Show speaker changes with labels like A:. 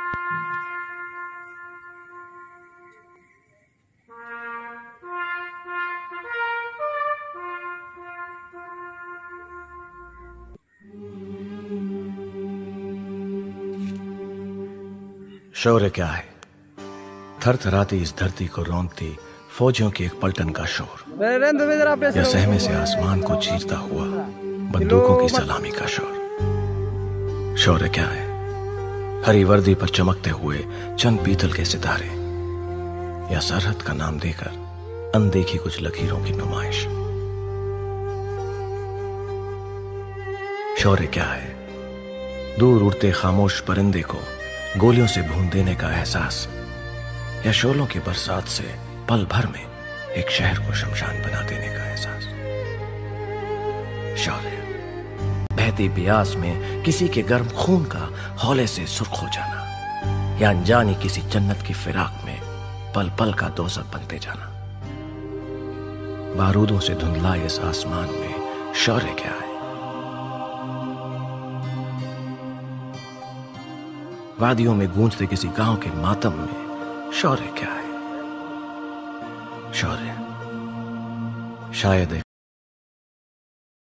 A: शौर्य क्या है? थरथराती इस धरती को रौंदती फौजियों की एक पलटन का शोर, या सहमे से आसमान को चीरता हुआ बंदूकों की सलामी का शोर। शौर्य क्या है? हरी वर्दी पर चमकते हुए चंद पीतल के सितारे, या सरहद का नाम देकर अनदेखी कुछ लकीरों की नुमाइश। शौर्य क्या है? दूर उड़ते खामोश परिंदे को गोलियों से भून देने का एहसास, या शोलों की बरसात से पल भर में एक शहर को शमशान बना देने का एहसास। शौर्य बहती ब्यास में किसी के गर्म खून का हौले से सुर्ख हो जाना, या अनजानी किसी जन्नत की फिराक में पल पल का दोज़ख बनते जाना। बारूदों से धुंधलाए इस आसमान में शौर्य क्या है? वादियों में गूंजते किसी गांव के मातम में शौर्य क्या है? शौर्य शायद एक